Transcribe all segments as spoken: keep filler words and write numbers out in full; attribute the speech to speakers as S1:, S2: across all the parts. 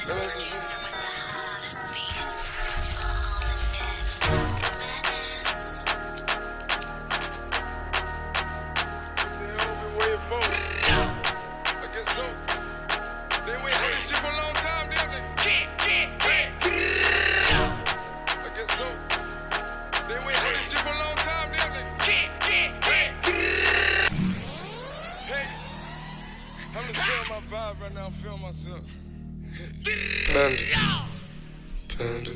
S1: Producer with the hottest beats on the net. Madness.
S2: I guess so. They wait for this shit for a long time, didn't they? I guess so. They wait for this shit for a long time, didn't they? Hey, I'm just feeling my vibe right now. I'm feeling myself. Panda. Panda.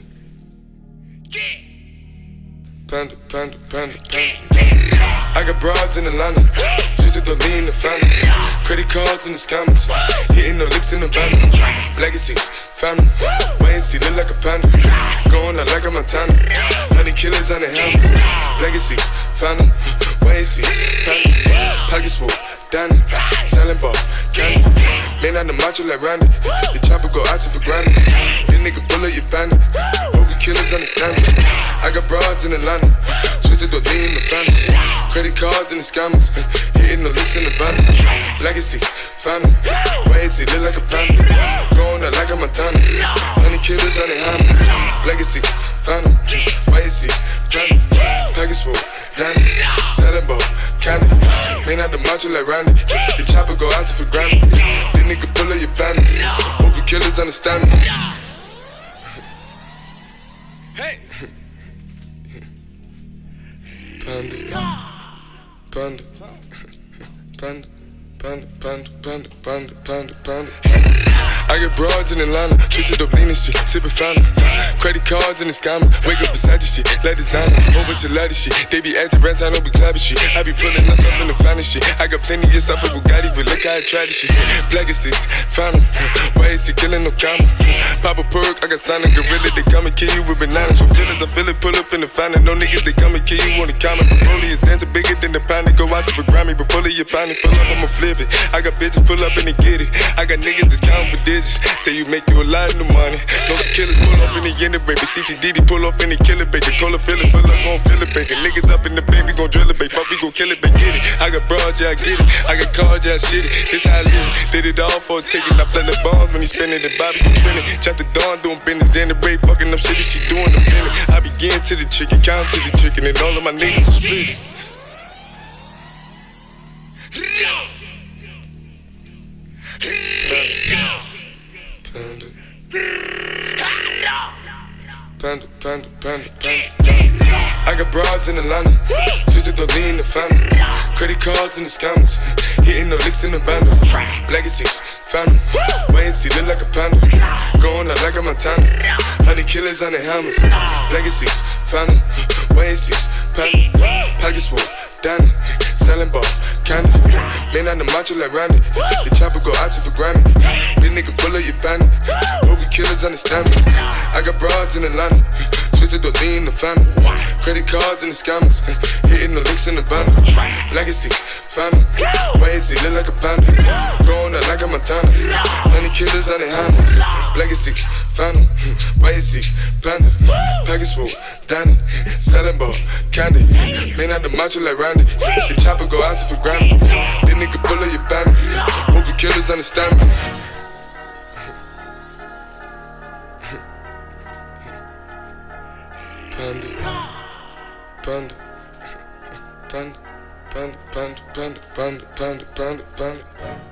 S2: Panda, panda, panda, panda. I got broads in Atlanta, just to lean the family. Credit cards in the scammers, hitting the licks in the van. Legacies, family, wait and see, look like a panda. Going out like a Montana, honey killers on the helmets. Legacies, family, wait and see, family. Pockets full, Danny, selling ball, candy. Man out the macho like Randy, the chopper go out to for granted. This nigga bullet your bandit, hope the killers understand it. I got broads in Atlanta, twisted the lean in the family. Credit cards and the scammers, hitting the licks in the van. Legacy, family, wait and see, look like a panda. Going out like a Montana, honey killers on the hammers. Legacy, family, wait and see, family. Package full, Danny, selling ball, candy. Man out the macho like Randy, the chopper go out to for granted. This nigga pull up your bandit, hope the killers understand me. Hey! Panda, panda, panda, panda, panda, panda, panda, panda, panda. I get broads in Atlanta, twisted up lean and shit, sippin' fountain. Credit cards and the scammers, wake up beside your shit, let designer, whole bunch of ladder shit. They be acting rats, I don't be clapping shit. I be pulling myself in the finest shit. I got plenty of stuff with Bugatti, but look how I try this shit. Legacies, fountain, why is he killing no comma? Pop a perk, I got signed a gorilla, they come and kill you with bananas. For feelings, I feel it, pull up in the fountain. No niggas, they come and kill you on the comment. Broly is dancing bigger than the pound. Go out to the Grammy, but pull it, your pound, pull up, I'ma flip it. I got bitches, pull up and they get it. I got niggas that's counting for digits. Say you make you a lot of money. No some killers pull off in the end of baby. C T D D pull off in the killer baby. Cola fill it, fill up, gon' fill it baby. Niggas up in the baby, gon' drill it baby. Fuck, we gon' kill it baby, get it. I got broads, yeah, I get it. I got cards, yeah, I shit it. This how I live. Did it all for a ticket. I play the bombs when he spinning the Bobby gon' spin it. Chop the dawn, doing business in the break. Fucking up shit, she doing the minute. I begin to the chicken, count to the chicken, and all of my niggas are split. Panda. Panda, panda, panda, panda. I got broads in Atlanta, twisted the lean in the family. Credit cards and the scammers, hitting the licks in the bando. Legacies, family, wait and see, look like a panda. Going out like a Montana, honey killers on the hammers. Legacies, family, wait and see, panda. Pockets full, Danny, selling ball, candy. Man out the macho like Randy, the chopper go out to for Grammy. This nigga pull up your bandit, hope the killers understand me. I got broads in Atlanta, twisted the lean in the family. Credit cards and the scammers, hitting the licks in the van. Legacy, family, wait and see, look like a panda. Going out like a Montana, honey killers on the hammers. Legacy, family, wait and see, panda. Package full, Danny, selling ball, candy. Man out the macho like Randy, the chopper go out to for Grammy. This nigga pull up your bandit, hope the killers understand me. Panda, panda, panda, panda, panda, panda, panda, panda, panda, panda.